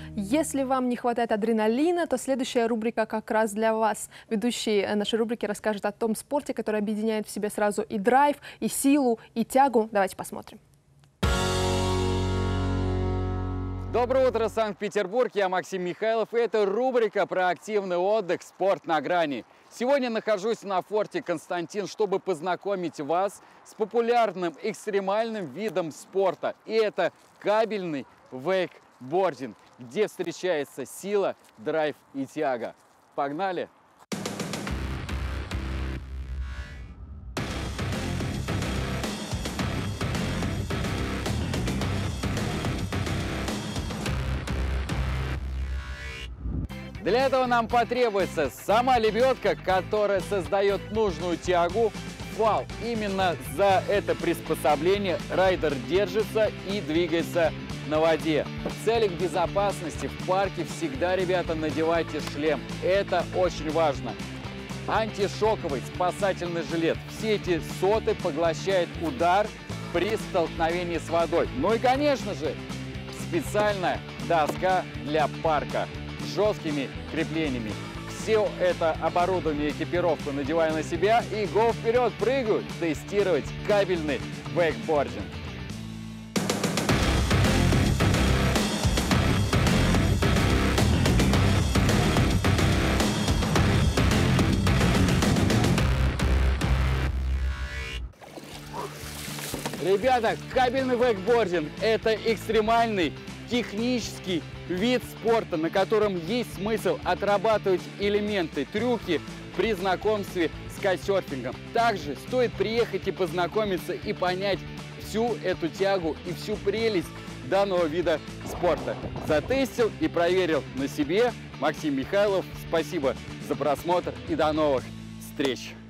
Если вам не хватает адреналина, то следующая рубрика как раз для вас. Ведущий нашей рубрики расскажет о том спорте, который объединяет в себе сразу и драйв, и силу, и тягу. Давайте посмотрим. Доброе утро, Санкт-Петербург! Я Максим Михайлов, и это рубрика про активный отдых «Спорт на грани». Сегодня нахожусь на форте Константин, чтобы познакомить вас с популярным экстремальным видом спорта. И это кабельный вейкбординг, где встречается сила, драйв и тяга. Погнали! Для этого нам потребуется сама лебедка, которая создает нужную тягу, фал. Именно за это приспособление райдер держится и двигается на воде. В целях безопасности в парке всегда, ребята, надевайте шлем. Это очень важно. Антишоковый спасательный жилет. Все эти соты поглощают удар при столкновении с водой. Ну и, конечно же, специальная доска для парка с жесткими креплениями. Все это оборудование, экипировку надеваю на себя и го вперед, прыгаю тестировать кабельный вейкбординг. Ребята, кабельный вейкбординг – это экстремальный технический вид спорта, на котором есть смысл отрабатывать элементы, трюки при знакомстве с кайтсерфингом. Также стоит приехать и познакомиться и понять всю эту тягу и всю прелесть данного вида спорта. Затестил и проверил на себе. Максим Михайлов. Спасибо за просмотр и до новых встреч!